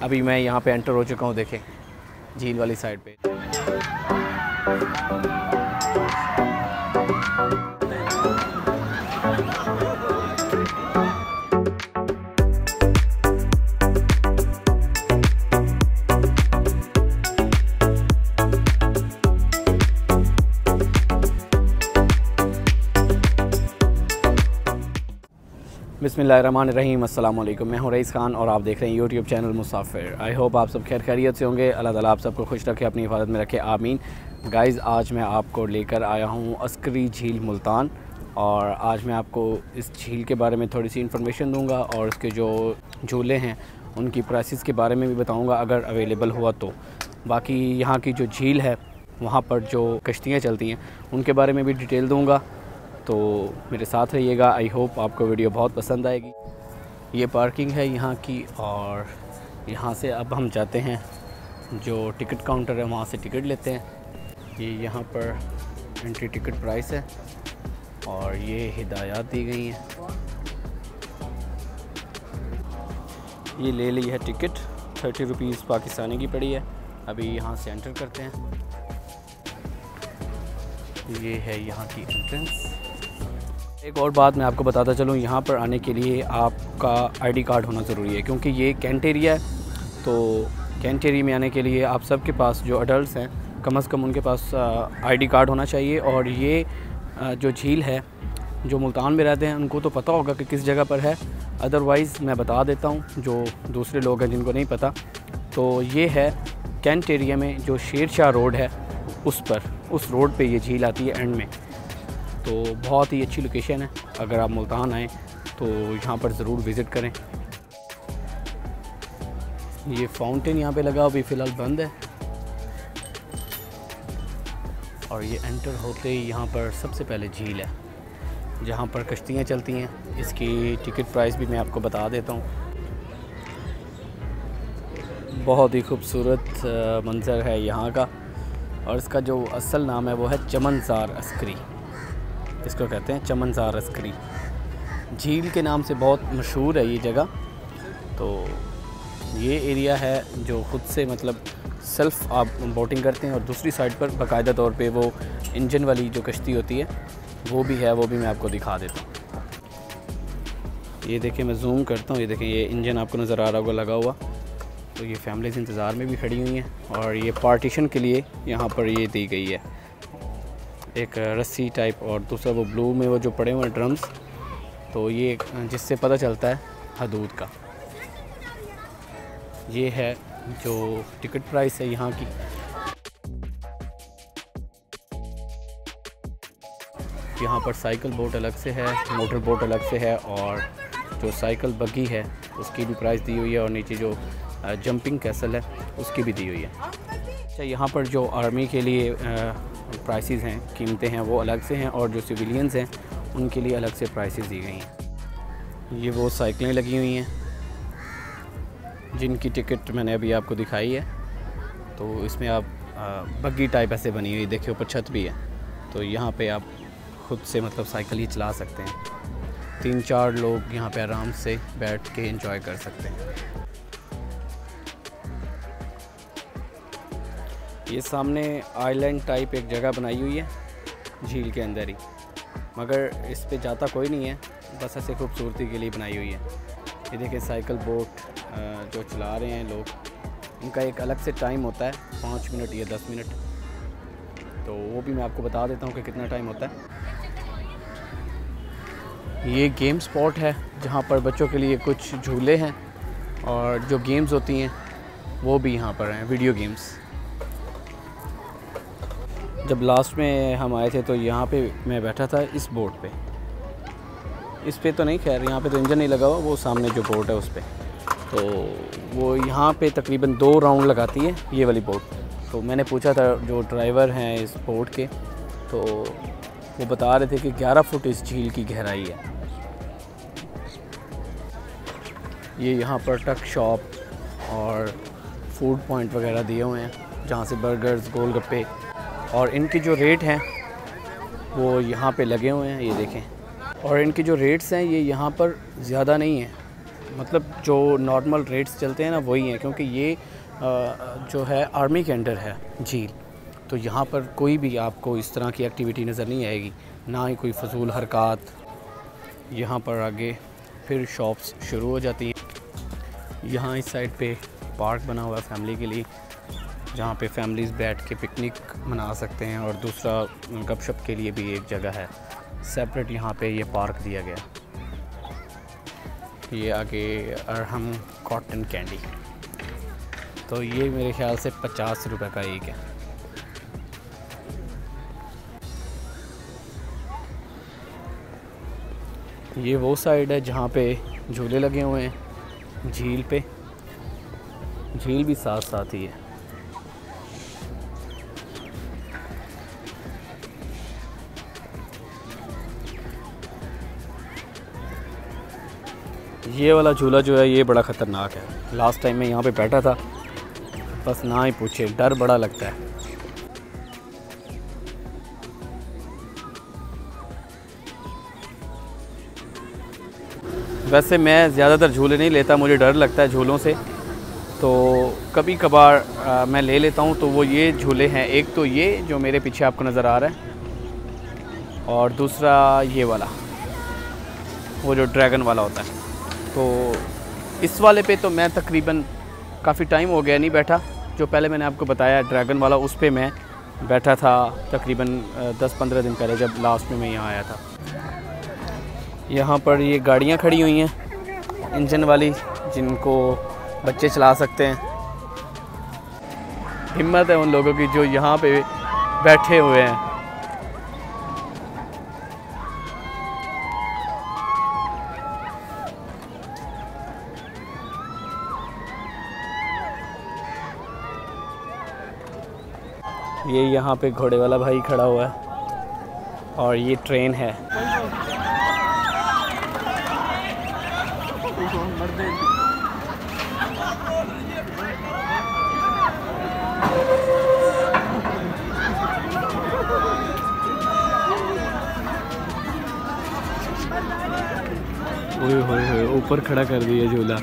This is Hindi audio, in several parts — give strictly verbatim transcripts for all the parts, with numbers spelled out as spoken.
अभी मैं यहाँ पे एंटर हो चुका हूँ, देखें झील वाली साइड पे। बिस्मिल्लाहिर्रहमानिर्रहीम, अस्सलाम वालेकुम। मैं हूं रईस खान और आप देख रहे हैं YouTube channel Musafir. I hope आप सब खैर खैरियत से होंगे। अल्लाह ताला आप सबको खुश रखे, अपनी हिफाजत में रखे, आमीन। गाइज़, आज मैं आपको लेकर आया हूं अस्करी झील मुल्तान और आज मैं आपको इस झील के बारे में थोड़ी सी इन्फॉर्मेशन दूंगा और उसके जो झूले हैं उनकी प्राइसेस के बारे में भी बताऊँगा अगर अवेलेबल हुआ तो। बाकी यहाँ की जो झील है वहाँ पर जो कश्तियाँ चलती हैं उनके बारे में भी डिटेल दूँगा, तो मेरे साथ रहिएगा। आई होप आपको वीडियो बहुत पसंद आएगी। ये पार्किंग है यहाँ की और यहाँ से अब हम जाते हैं जो टिकट काउंटर है वहाँ से टिकट लेते हैं। ये यहाँ पर एंट्री टिकट प्राइस है और ये हिदायत दी गई हैं। ये ले ली है टिकट, थर्टी रुपीज़ पाकिस्तानी की पड़ी है। अभी यहाँ से एंटर करते हैं। ये है यहाँ की एंट्रेंस। एक और बात मैं आपको बताता चलूँ, यहाँ पर आने के लिए आपका आईडी कार्ड होना ज़रूरी है क्योंकि ये कैंट एरिया है। तो कैंट एरिया में आने के लिए आप सबके पास जो अडल्ट हैं कम से कम उनके पास आईडी कार्ड होना चाहिए। और ये जो झील है जो मुल्तान में रहते हैं उनको तो पता होगा कि किस जगह पर है, अदरवाइज़ मैं बता देता हूँ जो दूसरे लोग हैं जिनको नहीं पता। तो ये है कैंट एरिया में जो शेर शाह रोड है उस पर, उस रोड पे ये झील आती है एंड में। तो बहुत ही अच्छी लोकेशन है, अगर आप मुल्तान आएँ तो यहाँ पर ज़रूर विज़िट करें। ये फाउंटेन यहाँ पे लगा, अभी फ़िलहाल बंद है। और ये एंटर होते ही यहाँ पर सबसे पहले झील है जहाँ पर कश्तियाँ चलती हैं। इसकी टिकट प्राइस भी मैं आपको बता देता हूँ। बहुत ही खूबसूरत मंज़र है यहाँ का और इसका जो असल नाम है वो है चमनज़ार अस्करी। इसको कहते हैं चमनज़ार अस्करी। झील के नाम से बहुत मशहूर है ये जगह। तो ये एरिया है जो ख़ुद से मतलब सेल्फ़ आप बोटिंग करते हैं और दूसरी साइड पर बाकायदा तौर पे वो इंजन वाली जो कश्ती होती है वो भी है, वो भी मैं आपको दिखा देता हूँ। ये देखें, मैं जूम करता हूँ। ये देखें, ये इंजन आपको नज़र आ रहा होगा लगा हुआ। तो ये फैमिलीज़ इंतज़ार में भी खड़ी हुई हैं और ये पार्टीशन के लिए यहाँ पर ये दी गई है एक रस्सी टाइप और दूसरा वो ब्लू में वो जो पड़े हुए हैं ड्रम्स, तो ये जिससे पता चलता है हदूद का। ये है जो टिकट प्राइस है यहाँ की। यहाँ पर साइकिल बोट अलग से है, मोटर बोट अलग से है और जो साइकिल बग्गी है उसकी भी प्राइस दी हुई है और नीचे जो जंपिंग कैसल है उसकी भी दी हुई है। अच्छा, यहाँ पर जो आर्मी के लिए प्राइसेस हैं, कीमतें हैं, वो अलग से हैं और जो सिविलियंस हैं उनके लिए अलग से प्राइसेस दी गई हैं। ये वो साइकिलें लगी हुई हैं जिनकी टिकट मैंने अभी आपको दिखाई है। तो इसमें आप बग्गी टाइप ऐसे बनी हुई, देखिए ऊपर छत भी है। तो यहाँ पे आप खुद से मतलब साइकिल ही चला सकते हैं। तीन चार लोग यहाँ पे आराम से बैठ के एंजॉय कर सकते हैं। ये सामने आइलैंड टाइप एक जगह बनाई हुई है झील के अंदर ही, मगर इस पे जाता कोई नहीं है, बस ऐसे खूबसूरती के लिए बनाई हुई है। ये देखिए साइकिल बोट जो चला रहे हैं लोग, इनका एक अलग से टाइम होता है, पाँच मिनट या दस मिनट। तो वो भी मैं आपको बता देता हूँ कि कितना टाइम होता है। ये गेम स्पॉट है जहाँ पर बच्चों के लिए कुछ झूले हैं और जो गेम्स होती हैं वो भी यहाँ पर हैं, वीडियो गेम्स। जब लास्ट में हम आए थे तो यहाँ पे मैं बैठा था इस बोट पे, इस पे तो नहीं, खैर यहाँ पे तो इंजन नहीं लगा हुआ, वो सामने जो बोट है उस पर। तो वो यहाँ पे तकरीबन दो राउंड लगाती है ये वाली बोट। तो मैंने पूछा था जो ड्राइवर हैं इस बोट के, तो वो बता रहे थे कि ग्यारह फुट इस झील की गहराई है। ये यहाँ पर टक शॉप और फूड पॉइंट वगैरह दिए हुए हैं जहाँ से बर्गर्स, गोलगप्पे, और इनके जो रेट हैं वो यहाँ पे लगे हुए हैं, ये देखें। और इनके जो रेट्स हैं ये यहाँ पर ज़्यादा नहीं हैं, मतलब जो नॉर्मल रेट्स चलते हैं ना वही हैं, क्योंकि ये जो है आर्मी के अंडर है झील, तो यहाँ पर कोई भी आपको इस तरह की एक्टिविटी नज़र नहीं आएगी, ना ही कोई फजूल हरकत। यहाँ पर आगे फिर शॉप्स शुरू हो जाती हैं। यहाँ इस साइड पे पार्क बना हुआ है फैमिली के लिए, जहाँ पे फैमिलीज़ बैठ के पिकनिक मना सकते हैं, और दूसरा गपशप के लिए भी एक जगह है सेपरेट, यहाँ पे ये पार्क दिया गया। ये आगे अरहम कॉटन कैंडी, तो ये मेरे ख़्याल से पचास रुपए का एक है। ये वो साइड है जहाँ पे झूले लगे हुए हैं झील पे, झील भी साथ साथ ही है। ये वाला झूला जो है ये बड़ा ख़तरनाक है। लास्ट टाइम मैं यहाँ पे बैठा था, बस ना ही पूछे, डर बड़ा लगता है। वैसे मैं ज़्यादातर झूले नहीं लेता, मुझे डर लगता है झूलों से, तो कभी कभार मैं ले लेता हूँ। तो वो ये झूले हैं, एक तो ये जो मेरे पीछे आपको नज़र आ रहा है, और दूसरा ये वाला, वो जो ड्रैगन वाला होता है। तो इस वाले पे तो मैं तकरीबन काफ़ी टाइम हो गया नहीं बैठा। जो पहले मैंने आपको बताया ड्रैगन वाला, उस पे मैं बैठा था तकरीबन दस पंद्रह दिन पहले, जब लास्ट में मैं यहाँ आया था। यहाँ पर ये गाड़ियाँ खड़ी हुई हैं इंजन वाली, जिनको बच्चे चला सकते हैं। हिम्मत है उन लोगों की जो यहाँ पे बैठे हुए हैं। ये यहाँ पे घोड़े वाला भाई खड़ा हुआ है, और ये ट्रेन है। ओए होए होए, ऊपर खड़ा कर दिया झूला।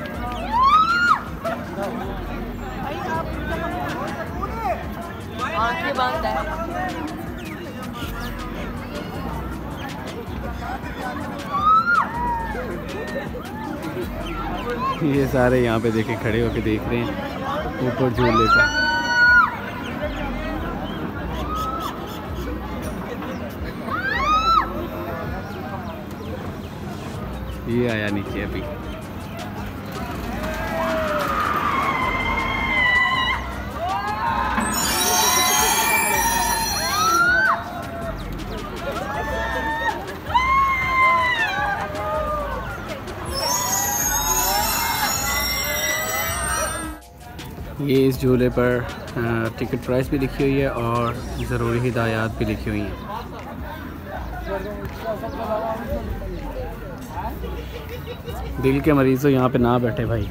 ये सारे यहाँ पे देखे खड़े होके देख रहे हैं ऊपर झूले का। ये आया नीचे अभी। ये इस झूले पर टिकट प्राइस भी लिखी हुई है और ज़रूरी हिदायत भी लिखी हुई हैं। दिल के मरीज़ हो यहाँ पे ना बैठे भाई।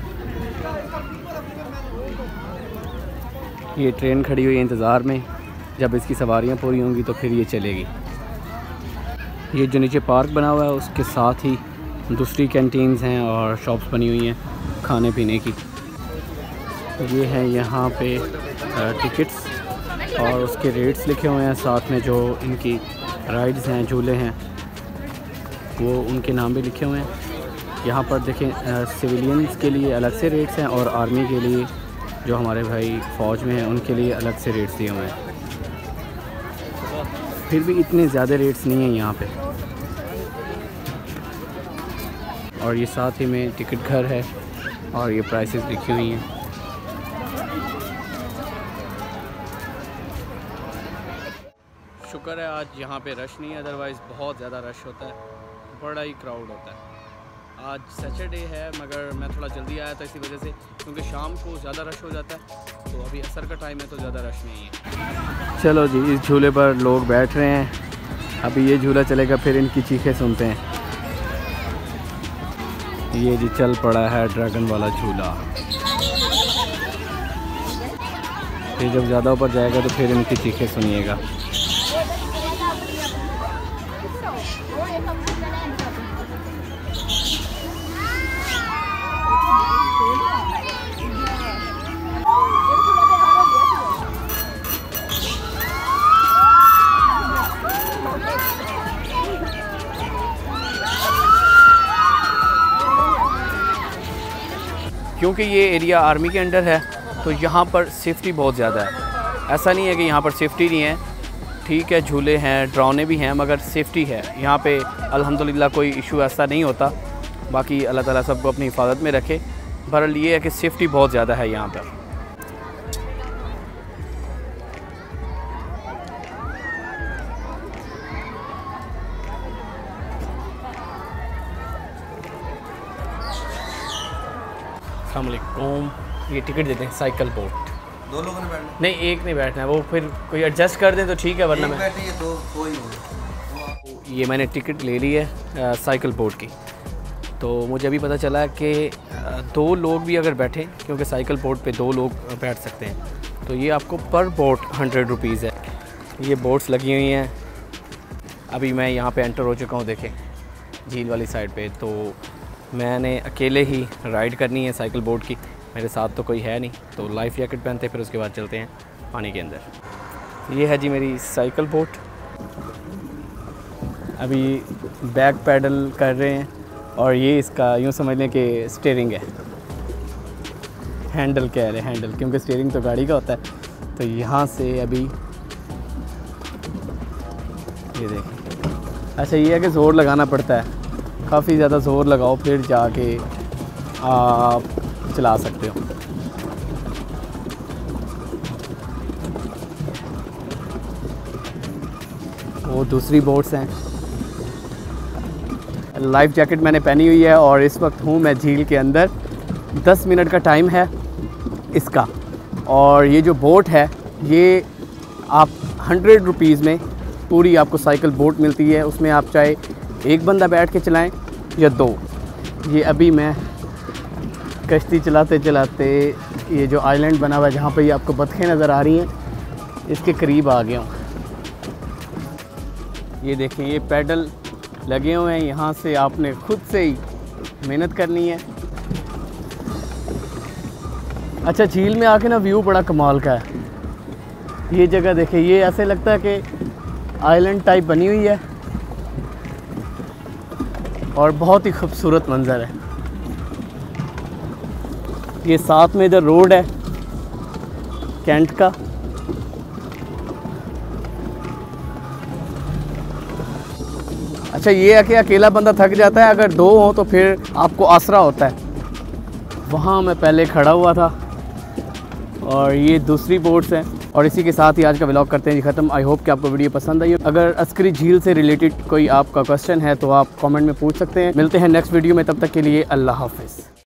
ये ट्रेन खड़ी हुई है इंतज़ार में, जब इसकी सवारियाँ पूरी होंगी तो फिर ये चलेगी। ये जो नीचे पार्क बना हुआ है उसके साथ ही दूसरी कैंटीन्स हैं और शॉप्स बनी हुई हैं खाने पीने की। ये हैं यहाँ पे टिकट्स और उसके रेट्स लिखे हुए हैं, साथ में जो इनकी राइड्स हैं, झूले हैं, वो उनके नाम भी लिखे हुए हैं। यहाँ पर देखें सिविलियंस के लिए अलग से रेट्स हैं और आर्मी के लिए, जो हमारे भाई फ़ौज में हैं, उनके लिए अलग से रेट्स दिए हुए हैं। फिर भी इतने ज़्यादा रेट्स नहीं हैं यहाँ पे। और ये साथ ही में टिकट घर है और ये प्राइसेस लिखी हुई हैं। शुक्र है आज यहाँ पे रश नहीं है, अदरवाइज़ बहुत ज़्यादा रश होता है, बड़ा ही क्राउड होता है। आज सैटरडे है मगर मैं थोड़ा जल्दी आया था इसी वजह से, क्योंकि शाम को ज़्यादा रश हो जाता है। तो अभी असर का टाइम है तो ज़्यादा रश नहीं है। चलो जी, इस झूले पर लोग बैठ रहे हैं। अभी ये झूला चलेगा फिर इनकी चीखें सुनते हैं। ये जी चल पड़ा है ड्रैगन वाला झूला। फिर जब ज़्यादा ऊपर जाएगा तो फिर इनकी चीखें सुनिएगा। क्योंकि ये एरिया आर्मी के अंडर है तो यहाँ पर सेफ्टी बहुत ज़्यादा है। ऐसा नहीं है कि यहाँ पर सेफ्टी नहीं है, ठीक है झूले हैं, ड्रोने भी हैं, मगर सेफ्टी है यहाँ पे अल्हम्दुलिल्लाह, कोई इशू ऐसा नहीं होता। बाकी अल्लाह ताला सबको अपनी हिफाजत में रखे। बहरहाल ये है कि सेफ्टी बहुत ज़्यादा है यहाँ पर। अस्सलाम वालेकुम। ये टिकट देते हैं साइकिल बोट। दो लोगों ने बैठना? नहीं, एक नहीं बैठना है, वो फिर कोई एडजस्ट कर दें तो ठीक है, वरना मैं बैठे ये दो कोई हो। ये मैंने टिकट ले ली है आ, साइकिल बोट की। तो मुझे अभी पता चला कि दो लोग भी अगर बैठें, क्योंकि साइकिल बोट पे दो लोग बैठ सकते हैं, तो ये आपको पर बोट हंड्रेड रुपीज़ है। ये बोट्स लगी हुई हैं। अभी मैं यहाँ पे एंटर हो चुका हूँ, देखें झील वाली साइड पे। तो मैंने अकेले ही राइड करनी है साइकिल बोट की, मेरे साथ तो कोई है नहीं। तो लाइफ जैकेट पहनते फिर उसके बाद चलते हैं पानी के अंदर। ये है जी मेरी साइकिल बोट। अभी बैक पैडल कर रहे हैं और ये इसका यूँ समझ लें कि स्टीयरिंग है, हैंडल कह रहे हैं हैंडल, क्योंकि स्टीयरिंग तो गाड़ी का होता है। तो यहाँ से अभी ये देखें। अच्छा ये है कि ज़ोर लगाना पड़ता है, काफ़ी ज़्यादा ज़ोर लगाओ फिर जाके आप चला सकते हो। वो दूसरी बोट्स हैं। लाइफ जैकेट मैंने पहनी हुई है और इस वक्त हूँ मैं झील के अंदर। दस मिनट का टाइम है इसका। और ये जो बोट है ये आप हंड्रेड रुपीज़ में पूरी आपको साइकिल बोट मिलती है। उसमें आप चाहे एक बंदा बैठ के चलाएं या दो। ये अभी मैं कश्ती चलाते चलाते ये जो आइलैंड बना हुआ है जहाँ पे ये आपको बतखें नज़र आ रही हैं, इसके करीब आ गया हूँ। ये देखें ये पैडल लगे हुए हैं, यहाँ से आपने खुद से ही मेहनत करनी है। अच्छा झील में आके ना व्यू बड़ा कमाल का है। ये जगह देखें, ये ऐसे लगता है कि आइलैंड टाइप बनी हुई है और बहुत ही खूबसूरत मंज़र है। ये साथ में इधर रोड है कैंट का। अच्छा ये है कि अकेला बंदा थक जाता है, अगर दो हो तो फिर आपको आसरा होता है। वहाँ मैं पहले खड़ा हुआ था और ये दूसरी बोट्स हैं। और इसी के साथ ही आज का व्लॉग करते हैं जी ख़त्म। आई होप कि आपको वीडियो पसंद आई। अगर अस्करी झील से रिलेटेड कोई आपका क्वेश्चन है तो आप कमेंट में पूछ सकते हैं। मिलते हैं नेक्स्ट वीडियो में, तब तक के लिए अल्लाह हाफ़िज़।